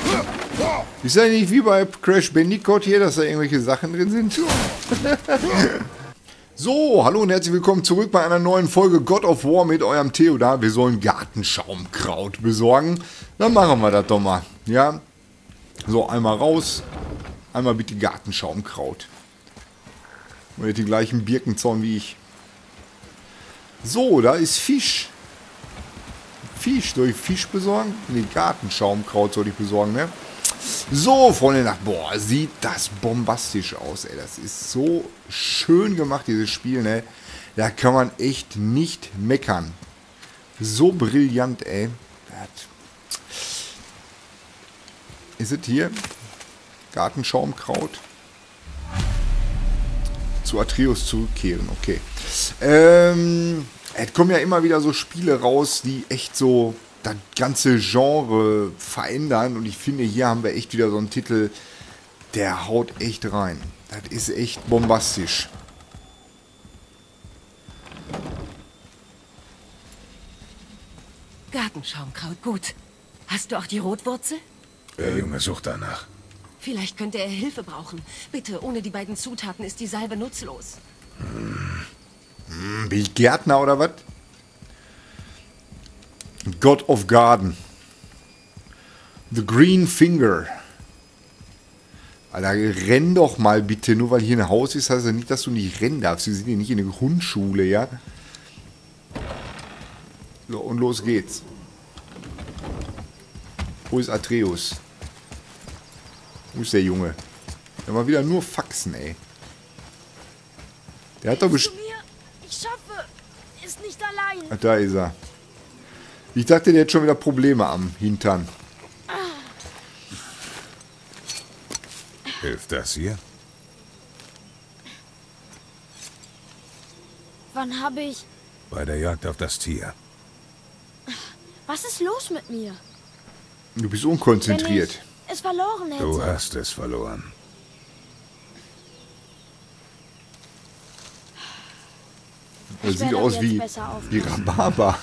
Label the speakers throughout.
Speaker 1: Ist ja nicht wie bei Crash Bandicoot hier, dass da irgendwelche Sachen drin sind? So, hallo und herzlich willkommen zurück bei einer neuen Folge God of War mit eurem Theo da. Wir sollen Gartenschaumkraut besorgen. Dann machen wir das doch mal. Ja, so, einmal raus. Einmal bitte Gartenschaumkraut. Und die gleichen Birkenzaun wie ich. So, da ist Fisch. Fisch, soll ich Fisch besorgen? Ne, Gartenschaumkraut soll ich besorgen, ne? So, Freunde, boah, sieht das bombastisch aus, ey. Das ist so schön gemacht, dieses Spiel, ne? Da kann man echt nicht meckern. So brillant, ey. Ist es hier? Gartenschaumkraut. Zu Atreus zurückkehren, okay. Es kommen ja immer wieder so Spiele raus, die echt so das ganze Genre verändern. Und ich finde, hier haben wir echt wieder so einen Titel, der haut echt rein. Das ist echt bombastisch.
Speaker 2: Gartenschaumkraut, gut. Hast du auch die Rotwurzel?
Speaker 3: Der Junge sucht danach.
Speaker 2: Vielleicht könnte er Hilfe brauchen. Bitte, ohne die beiden Zutaten ist die Salbe nutzlos.
Speaker 1: Bin ich Gärtner oder was? God of Garden. The Green Finger. Alter, renn doch mal bitte. Nur weil hier ein Haus ist, heißt ja nicht, dass du nicht rennen darfst. Wir sind hier nicht in der Grundschule, ja? So, und los geht's. Wo ist Atreus? Wo ist der Junge? Der mal wieder nur Faxen, ey. Der hat doch bestimmt...
Speaker 4: Ich schaffe es nicht allein.
Speaker 1: Ach, da ist er. Ich dachte, der hat schon wieder Probleme am Hintern.
Speaker 3: Hilft das hier?
Speaker 4: Wann habe ich...
Speaker 3: Bei der Jagd auf das Tier.
Speaker 4: Was ist los mit mir?
Speaker 1: Du bist unkonzentriert.
Speaker 4: Wenn ich es verloren hätte.
Speaker 3: Du hast es verloren.
Speaker 1: Das sieht aus wie Rhabarber.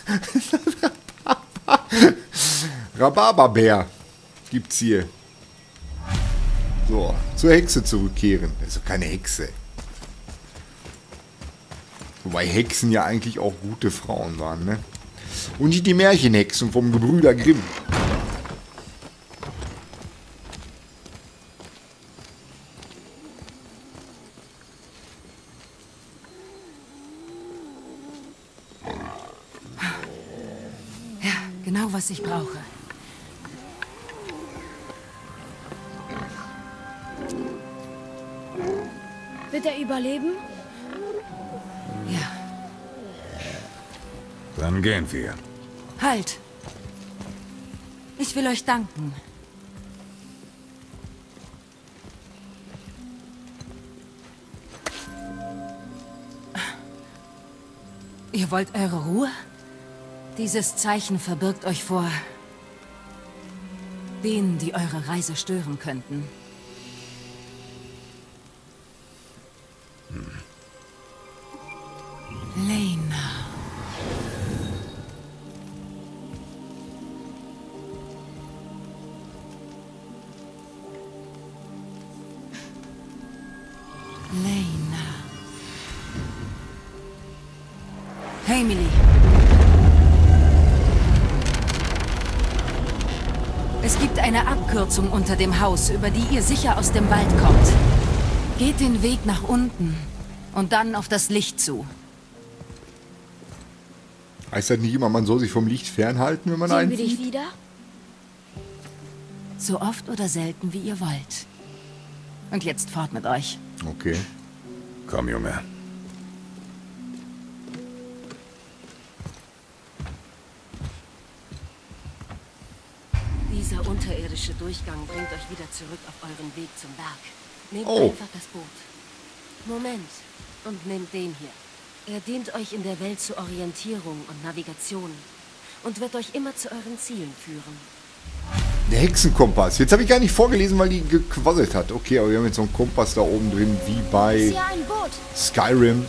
Speaker 1: Rhabarberbär gibt's hier. So, zur Hexe zurückkehren. Das ist doch keine Hexe. Wobei Hexen ja eigentlich auch gute Frauen waren, ne? Und nicht die Märchenhexen vom Gebrüder Grimm.
Speaker 2: Genau, was ich brauche.
Speaker 4: Wird er überleben?
Speaker 2: Ja.
Speaker 3: Dann gehen wir.
Speaker 2: Halt! Ich will euch danken. Ihr wollt eure Ruhe? Dieses Zeichen verbirgt euch vor denen, die eure Reise stören könnten. Lena. Lena. Hey, Millie. Es gibt eine Abkürzung unter dem Haus, über die ihr sicher aus dem Wald kommt. Geht den Weg nach unten und dann auf das Licht zu.
Speaker 1: Heißt das nicht immer, man soll sich vom Licht fernhalten, wenn man
Speaker 4: Sehen wir
Speaker 1: einen
Speaker 4: dich
Speaker 1: sieht?
Speaker 4: wieder?
Speaker 2: So oft oder selten, wie ihr wollt. Und jetzt fort mit euch.
Speaker 1: Okay.
Speaker 3: Komm, Junge.
Speaker 2: Dieser unterirdische Durchgang bringt euch wieder zurück auf euren Weg zum Berg. Nehmt
Speaker 1: Oh.
Speaker 2: einfach das Boot. Moment. Und nehmt den hier. Er dient euch in der Welt zur Orientierung und Navigation. Und wird euch immer zu euren Zielen führen.
Speaker 1: Der Hexenkompass. Jetzt habe ich gar nicht vorgelesen, weil die gequasselt hat. Okay, aber wir haben jetzt so einen Kompass da oben drin, wie
Speaker 4: Ist
Speaker 1: bei
Speaker 4: hier ein Boot.
Speaker 1: Skyrim.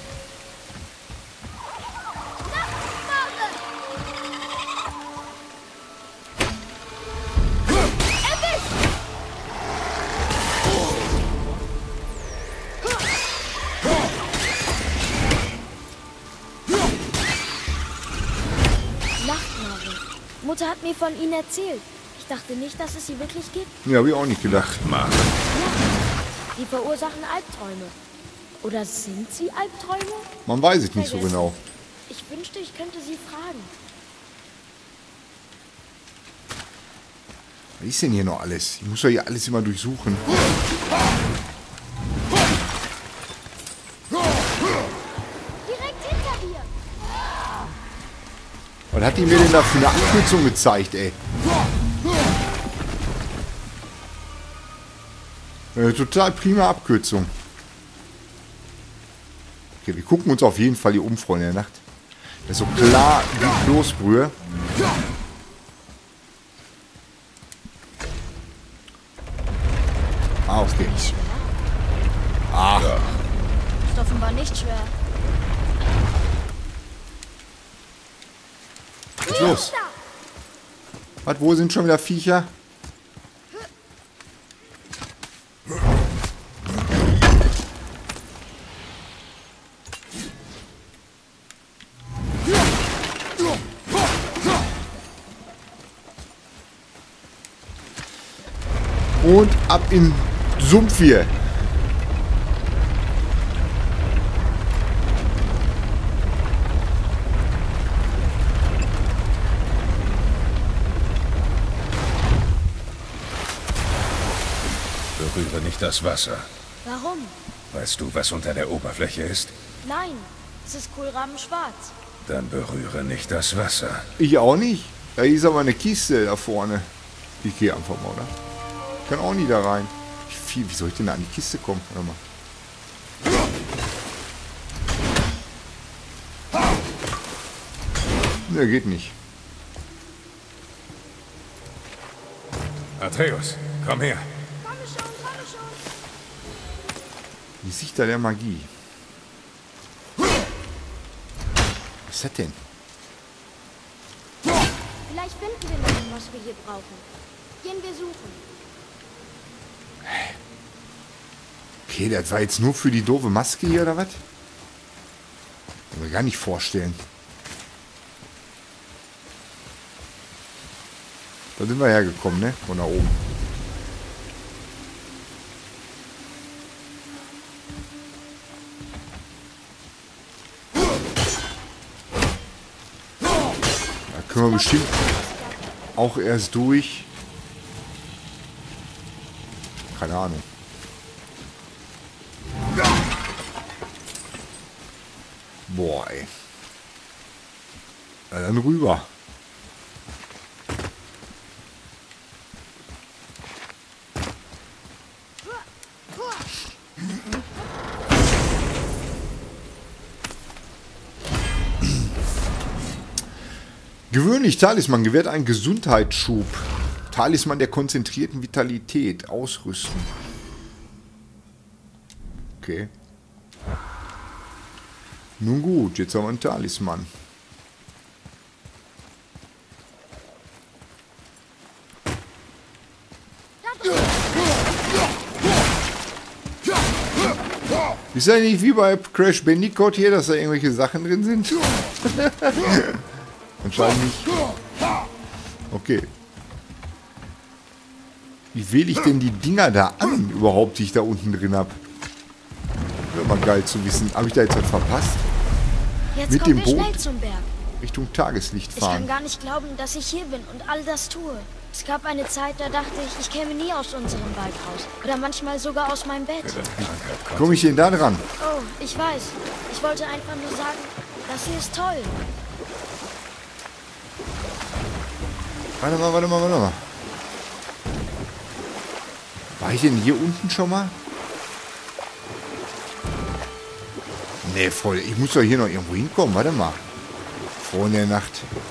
Speaker 4: Mutter hat mir von ihnen erzählt. Ich dachte nicht, dass es sie wirklich gibt.
Speaker 1: Ja, habe ich auch nicht gedacht.
Speaker 3: Mach.
Speaker 4: Die verursachen Albträume. Oder sind sie Albträume?
Speaker 1: Man weiß es nicht so genau.
Speaker 4: Ich wünschte, ich könnte sie fragen.
Speaker 1: Was ist denn hier noch alles? Ich muss doch hier alles immer durchsuchen.
Speaker 4: Direkt hinter dir.
Speaker 1: Was hat die mir denn da für eine Abkürzung gezeigt, ey? Total prima Abkürzung. Okay, wir gucken uns auf jeden Fall hier um, Freunde der Nacht. Das ist so klar wie Kloßbrühe. Ah, okay. Ach,
Speaker 4: Ist offenbar nicht schwer.
Speaker 1: was ist los? Was, wo sind schon wieder Viecher? Und ab in Sumpf hier.
Speaker 3: Berühre nicht das Wasser.
Speaker 4: Warum?
Speaker 3: Weißt du, was unter der Oberfläche ist?
Speaker 4: Nein, es ist kohlrabenschwarz.
Speaker 3: Dann berühre nicht das Wasser.
Speaker 1: Ich auch nicht. Da ist aber eine Kiste da vorne. Ich gehe einfach mal, oder? Ich kann auch nie da rein. Wie soll ich denn da an die Kiste kommen? Warte mal. Ne, geht nicht.
Speaker 3: Atreus, komm her.
Speaker 4: Komme schon, komme schon.
Speaker 1: Die Sicht der Magie. Was ist das denn?
Speaker 4: Vielleicht finden wir noch, was wir hier brauchen. Gehen wir suchen.
Speaker 1: Okay, das war jetzt nur für die doofe Maske hier, oder was? Kann mir gar nicht vorstellen. Da sind wir hergekommen, ne? Von da oben. Da können wir bestimmt auch erst durch. Keine Ahnung. Boah, ey. Na dann rüber. Gewöhnlich Talisman gewährt einen Gesundheitsschub. Talisman der konzentrierten Vitalität. Ausrüsten. Okay. Nun gut, jetzt haben wir einen Talisman. Ist ja nicht wie bei Crash Bandicoot hier, dass da irgendwelche Sachen drin sind? Anscheinend nicht. Okay. Wie wähle ich denn die Dinger da an, überhaupt, die ich da unten drin habe? Wäre mal geil zu wissen. Habe ich da jetzt was verpasst?
Speaker 4: Jetzt
Speaker 1: Mit
Speaker 4: kommen
Speaker 1: dem
Speaker 4: wir
Speaker 1: Boot?
Speaker 4: schnell zum Berg.
Speaker 1: Richtung Tageslicht
Speaker 4: Ich kann
Speaker 1: fahren.
Speaker 4: gar nicht glauben, dass ich hier bin und all das tue. Es gab eine Zeit, da dachte ich, ich käme nie aus unserem Wald raus. Oder manchmal sogar aus meinem Bett.
Speaker 1: Komme ich denn da dran?
Speaker 4: Oh, ich weiß. Ich wollte einfach nur sagen, das hier ist toll.
Speaker 1: Warte mal, warte mal, warte mal. War ich denn hier unten schon mal? Nee, voll. Ich muss doch hier noch irgendwo hinkommen. Warte mal. Vor in der Nacht.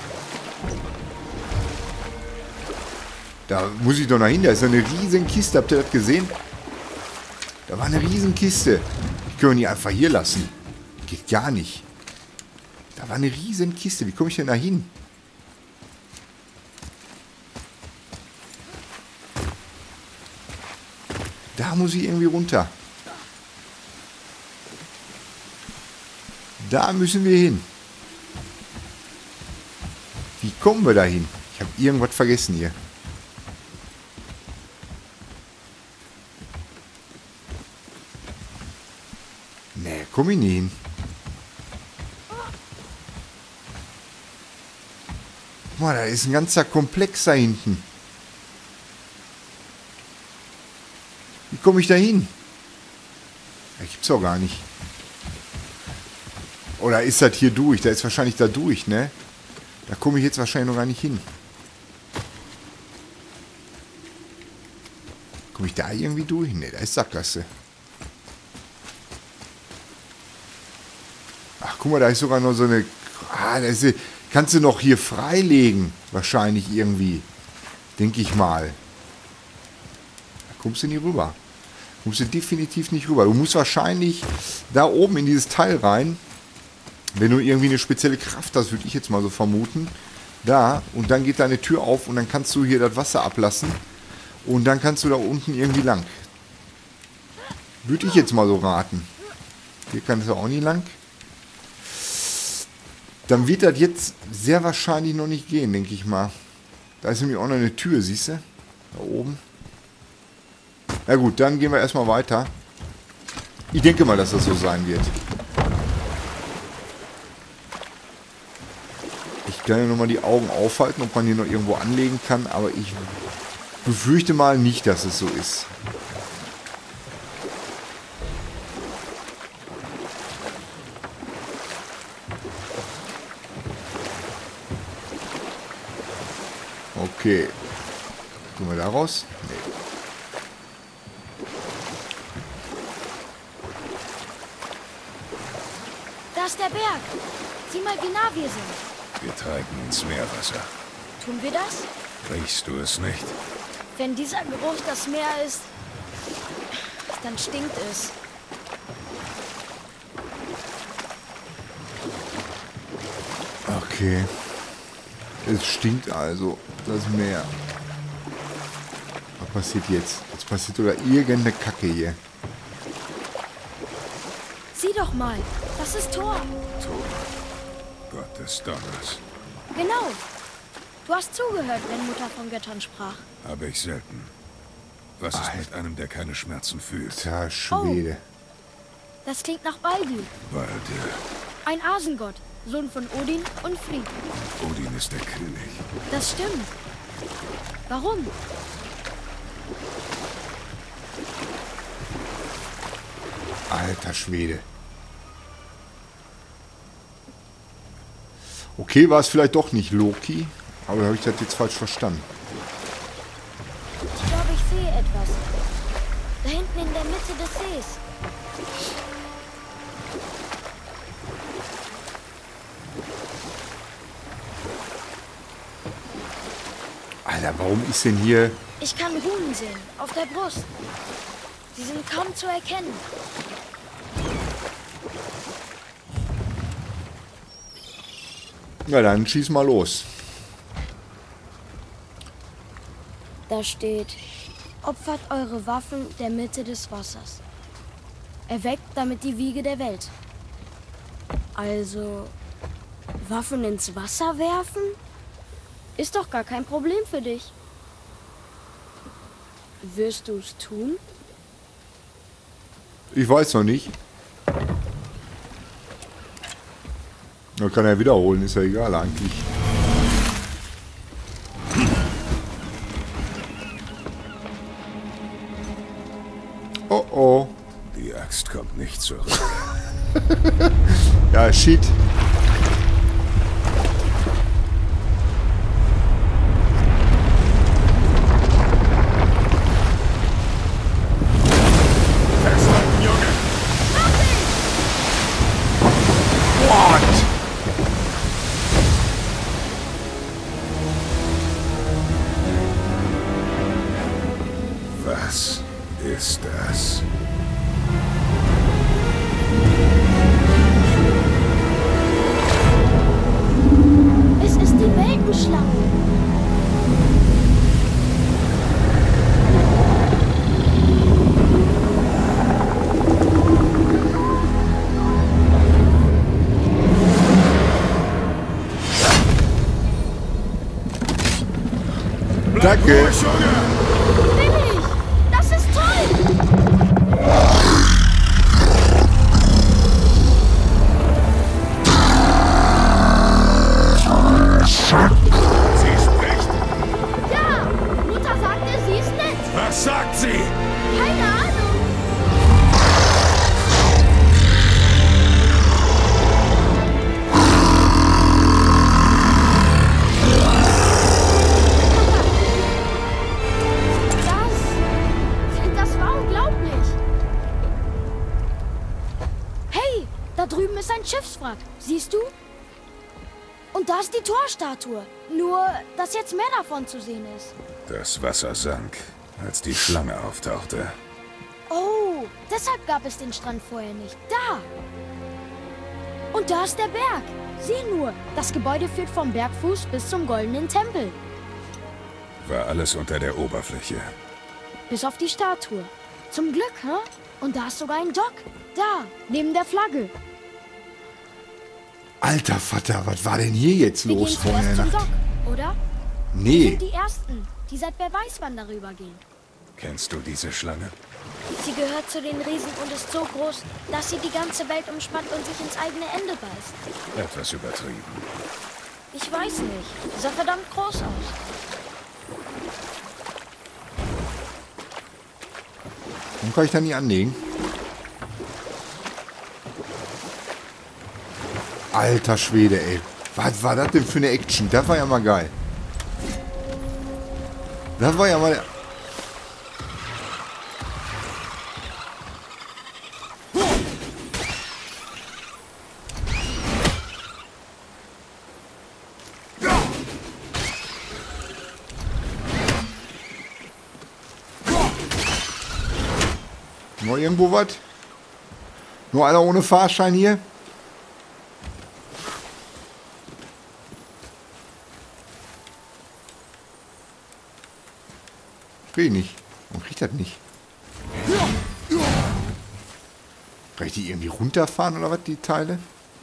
Speaker 1: Da muss ich doch noch hin. Da ist eine riesen Kiste. Habt ihr das gesehen? Da war eine riesen Kiste. Ich kann die einfach hier lassen. Geht gar nicht. Da war eine riesen Kiste. Wie komme ich denn da hin? Da muss ich irgendwie runter. Da müssen wir hin. Wie kommen wir da hin? Ich habe irgendwas vergessen hier. Nee, komm ich nicht hin. Guck mal, da ist ein ganzer Komplex da hinten. Wie komme ich da hin? Das gibt's doch gar nicht. Oder ist das hier durch? Da ist wahrscheinlich da durch, ne? Da komme ich jetzt wahrscheinlich noch gar nicht hin. Komme ich da irgendwie durch? Ne, da ist Sackgasse. Ach, guck mal, da ist sogar noch so eine... Ah, da ist... Kannst du noch hier freilegen? Wahrscheinlich irgendwie. Denke ich mal. Da kommst du nie rüber. Kommst du definitiv nicht rüber. Du musst wahrscheinlich da oben in dieses Teil rein. Wenn du irgendwie eine spezielle Kraft hast, würde ich jetzt mal so vermuten. Da. Und dann geht deine Tür auf und dann kannst du hier das Wasser ablassen. Und dann kannst du da unten irgendwie lang. Würde ich jetzt mal so raten. Hier kannst du auch nie lang. Dann wird das jetzt sehr wahrscheinlich noch nicht gehen, denke ich mal. Da ist nämlich auch noch eine Tür, siehst du? Da oben. Na gut, dann gehen wir erstmal weiter. Ich denke mal, dass das so sein wird. Ich kann ja nochmal die Augen aufhalten, ob man hier noch irgendwo anlegen kann, aber ich befürchte mal nicht, dass es so ist. Okay. Gehen wir da raus? Nee.
Speaker 4: Da ist der Berg. Sieh mal, wie nah wir sind.
Speaker 3: Wir treiben ins Meerwasser.
Speaker 4: Tun wir das?
Speaker 3: Riechst du es nicht?
Speaker 4: Wenn dieser Geruch das Meer ist, dann stinkt es.
Speaker 1: Okay. Es stinkt also, das Meer. Was passiert jetzt? Jetzt passiert sogar irgendeine Kacke hier.
Speaker 4: Sieh doch mal, das ist Thor.
Speaker 3: Thor. Gott des Donners.
Speaker 4: Genau. Du hast zugehört, wenn Mutter von Göttern sprach.
Speaker 3: Habe ich selten. Was ist mit einem, der keine Schmerzen fühlt?
Speaker 1: Tja, Schwede.
Speaker 4: Das klingt nach Baldur.
Speaker 3: Baldur.
Speaker 4: Ein Asengott, Sohn von Odin und Frigg.
Speaker 3: Odin ist der König.
Speaker 4: Das stimmt. Warum?
Speaker 1: Alter Schwede. Okay, war es vielleicht doch nicht Loki, aber habe ich das jetzt falsch verstanden.
Speaker 4: Ich glaube, ich sehe etwas. Da hinten in der Mitte des Sees.
Speaker 1: Alter, warum ist denn hier...
Speaker 4: Ich kann Runen sehen, auf der Brust. Sie sind kaum zu erkennen.
Speaker 1: Na dann, schieß mal los.
Speaker 4: Da steht, opfert eure Waffen der Mitte des Wassers. Erweckt damit die Wiege der Welt. Also, Waffen ins Wasser werfen? Ist doch gar kein Problem für dich. Wirst du es tun?
Speaker 1: Ich weiß noch nicht. Da kann er wiederholen, ist ja egal eigentlich. Oh oh.
Speaker 3: Die Axt kommt nicht zurück.
Speaker 1: Ja, shit.
Speaker 3: Was ist das?
Speaker 4: Es ist die Weltenschlange.
Speaker 1: Danke.
Speaker 4: Will ich! Das ist toll!
Speaker 3: Sie spricht.
Speaker 4: Ja! Mutter sagte, sie ist nett.
Speaker 3: Was sagt sie?
Speaker 4: Keine Ahnung. Das war unglaublich. Hey, da drüben ist ein Schiffswrack. Siehst du? Und da ist die Torstatue. Nur, dass jetzt mehr davon zu sehen ist.
Speaker 3: Das Wasser sank, als die Schlange auftauchte.
Speaker 4: Oh, deshalb gab es den Strand vorher nicht. Da! Und da ist der Berg. Sieh nur, das Gebäude führt vom Bergfuß bis zum Goldenen Tempel.
Speaker 3: War alles unter der Oberfläche.
Speaker 4: Bis auf die Statue. Zum Glück, hä? Und da ist sogar ein Dock. Da, neben der Flagge.
Speaker 1: Alter Vater, was war denn hier jetzt
Speaker 4: Wir
Speaker 1: los
Speaker 4: gehen
Speaker 1: vorhin in
Speaker 4: zuerst
Speaker 1: der
Speaker 4: zum
Speaker 1: Nacht?
Speaker 4: Dock, oder? Wir
Speaker 1: Nee.
Speaker 4: sind die Ersten, die seit wer weiß wann darüber gehen.
Speaker 3: Kennst du diese Schlange?
Speaker 4: Sie gehört zu den Riesen und ist so groß, dass sie die ganze Welt umspannt und sich ins eigene Ende beißt.
Speaker 3: Etwas übertrieben.
Speaker 4: Ich weiß nicht. Sah verdammt groß aus.
Speaker 1: Warum kann ich da nie anlegen? Alter Schwede, ey. Was war das denn für eine Action? Das war ja mal geil. Das war ja mal... Noch irgendwo was? Nur einer ohne Fahrschein hier? Will ich nicht. Und kriegt das nicht. Kann ich die irgendwie runterfahren oder was, die Teile?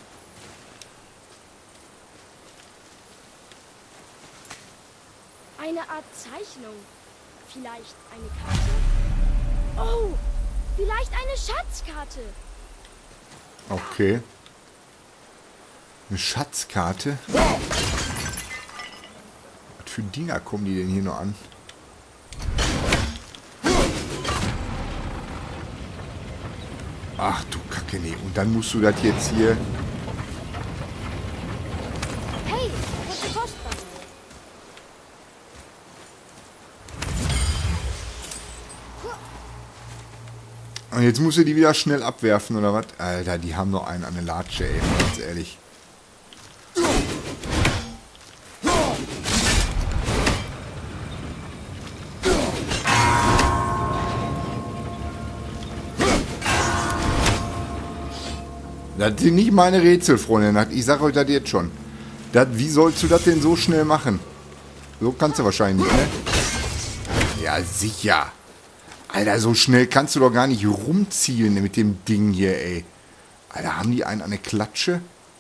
Speaker 4: Eine Art Zeichnung. Vielleicht eine Karte. Oh, vielleicht eine Schatzkarte.
Speaker 1: Okay. Eine Schatzkarte. Was für Dinger kommen die denn hier noch an? Ach du Kacke, nee. Und dann musst du das jetzt hier...
Speaker 4: Hey, rote Postbank.
Speaker 1: Und jetzt musst du die wieder schnell abwerfen, oder was? Alter, die haben noch einen an der Latsche, ey. Ganz ehrlich. Das sind nicht meine Rätsel, Freunde. Ich sag euch das jetzt schon. Wie sollst du das denn so schnell machen? So kannst du wahrscheinlich nicht, ne? Ja, sicher. Alter, so schnell kannst du doch gar nicht rumzielen mit dem Ding hier, ey. Alter, haben die einen an der Klatsche?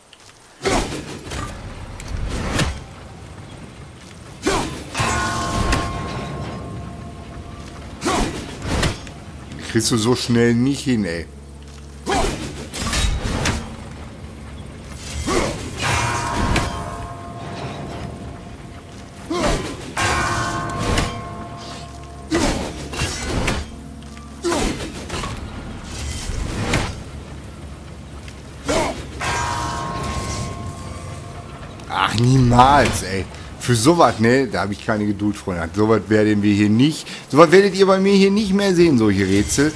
Speaker 1: Kriegst du so schnell nicht hin, ey. Ach, niemals, ey. Für sowas, ne, da habe ich keine Geduld, Freunde. Sowas werden wir hier nicht. Sowas werdet ihr bei mir hier nicht mehr sehen, solche Rätsel.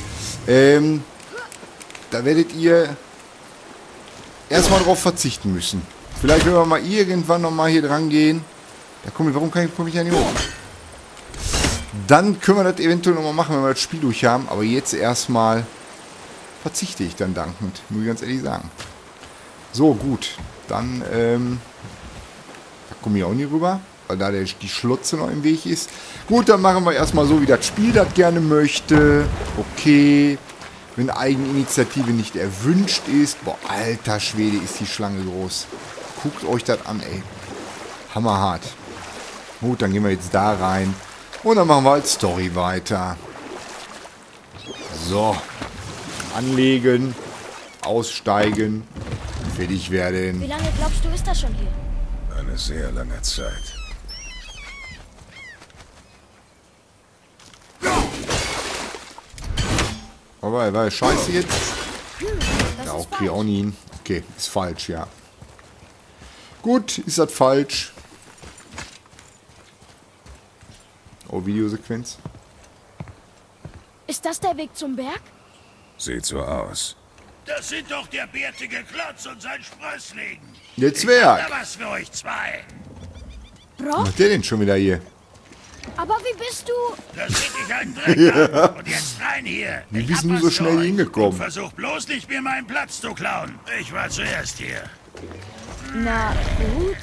Speaker 1: Da werdet ihr erstmal drauf verzichten müssen. Vielleicht, wenn wir mal irgendwann nochmal hier dran gehen. Da warum komme ich ja nicht hoch? Dann können wir das eventuell nochmal machen, wenn wir das Spiel durch haben. Aber jetzt erstmal verzichte ich dann dankend, muss ich ganz ehrlich sagen. So, gut. Dann, da komme ich auch nie rüber, weil da die Schlotze noch im Weg ist. Gut, dann machen wir erstmal so, wie das Spiel das gerne möchte. Okay. Wenn Eigeninitiative nicht erwünscht ist. Boah, alter Schwede, ist die Schlange groß. Guckt euch das an, ey. Hammerhart. Gut, dann gehen wir jetzt da rein. Und dann machen wir als Story weiter. So. Anlegen. Aussteigen. Fertig werden.
Speaker 4: Wie lange glaubst du, ist das schon hier?
Speaker 3: Eine sehr lange Zeit.
Speaker 1: Aber war scheiße jetzt?
Speaker 4: Das
Speaker 1: Ja,
Speaker 4: ist
Speaker 1: okay,
Speaker 4: falsch.
Speaker 1: auch nie. Okay, ist falsch, ja. Gut, ist das falsch. Oh, Videosequenz.
Speaker 4: Ist das der Weg zum Berg?
Speaker 3: Sieht so aus.
Speaker 5: Das sind doch der bärtige Klotz und sein Sprössling.
Speaker 1: Der
Speaker 5: Da
Speaker 1: Zwerg.
Speaker 5: was für euch zwei.
Speaker 1: Was
Speaker 4: Brock?
Speaker 1: macht der denn schon wieder hier?
Speaker 4: Aber wie bist du...
Speaker 5: Das geht dich einen Dreck an. Und jetzt rein hier.
Speaker 1: Wie
Speaker 5: Ich
Speaker 1: bist
Speaker 5: hab
Speaker 1: du
Speaker 5: was
Speaker 1: so
Speaker 5: für
Speaker 1: schnell
Speaker 5: euch.
Speaker 1: hingekommen?
Speaker 5: Und versuch bloß nicht, mir meinen Platz zu klauen. Ich war zuerst hier.
Speaker 4: Na gut.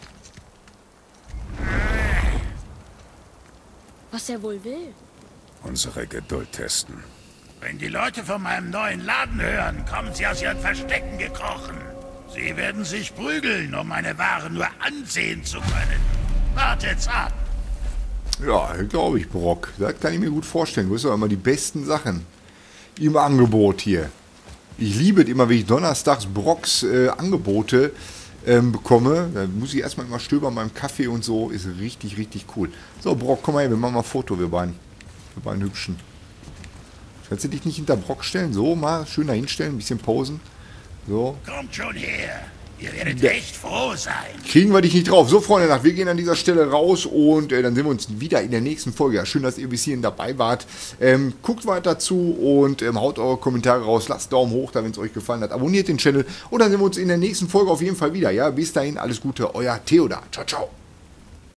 Speaker 4: Was er wohl will.
Speaker 3: Unsere Geduld testen.
Speaker 5: Wenn die Leute von meinem neuen Laden hören, kommen sie aus ihren Verstecken gekrochen. Sie werden sich prügeln, um meine Ware nur ansehen zu können. Wartet's ab.
Speaker 1: Ja, glaube ich, Brock. Das kann ich mir gut vorstellen. Du hast doch immer die besten Sachen im Angebot hier. Ich liebe es immer, wenn ich donnerstags Brocks Angebote bekomme. Da muss ich erstmal immer stöbern beim Kaffee und so. Ist richtig, richtig cool. So, Brock, komm mal her, wir machen mal ein Foto, wir beiden. Wir beiden Hübschen. Kannst du dich nicht hinter Brock stellen? So, mal schön da hinstellen, ein bisschen posen. So.
Speaker 5: Kommt schon her. Ihr werdet echt froh sein.
Speaker 1: Kriegen wir dich nicht drauf. So, Freunde, wir gehen an dieser Stelle raus und dann sehen wir uns wieder in der nächsten Folge. Ja, schön, dass ihr bis hierhin dabei wart. Guckt weiter zu und haut eure Kommentare raus. Lasst Daumen hoch da, wenn es euch gefallen hat. Abonniert den Channel und dann sehen wir uns in der nächsten Folge auf jeden Fall wieder. Ja, bis dahin, alles Gute, euer Theodar. Ciao, ciao.